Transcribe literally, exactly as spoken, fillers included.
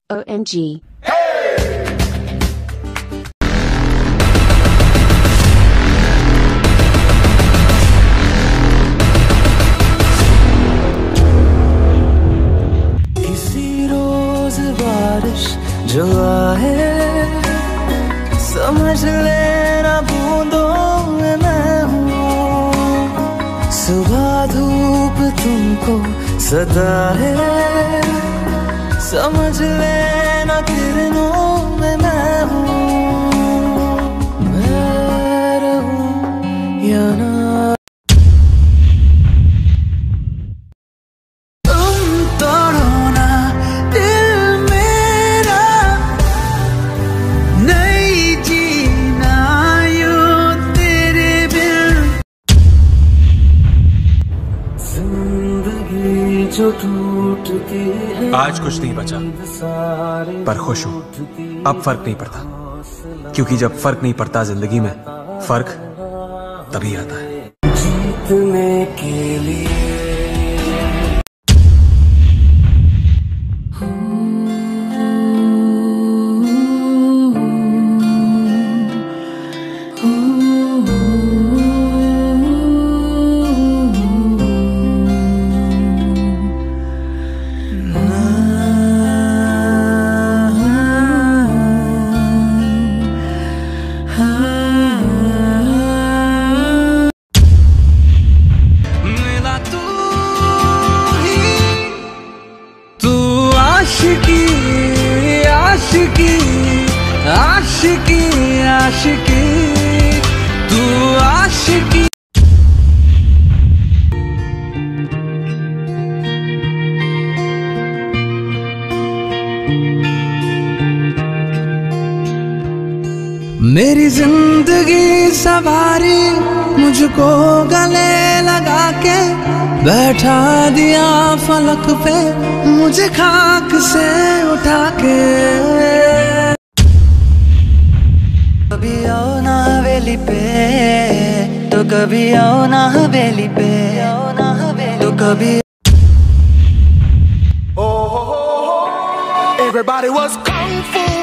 O M G. किसी रोज बारिश जो आए समझ लेना बूंदों में मैं हूँ, सुबह धूप तुमको सदा है, समझ लेना किरणों में मैं हूँ, मैं रहूँ या ना। आज कुछ नहीं बचा, पर खुश हूं। अब फर्क नहीं पड़ता, क्योंकि जब फर्क नहीं पड़ता जिंदगी में, फर्क तभी आता है। जीतने के लिए आशिकी आशिकी आशिकी आशिकी तू आशिकी। मेरी जिंदगी सवारी मुझको गले लगा के बैठा दिया फलक पे, मुझे खाक से उठा के। कभी आओ ना हवेली पे, तो कभी आओ ना हवेली पे, तो कभी। Everybody was kung fu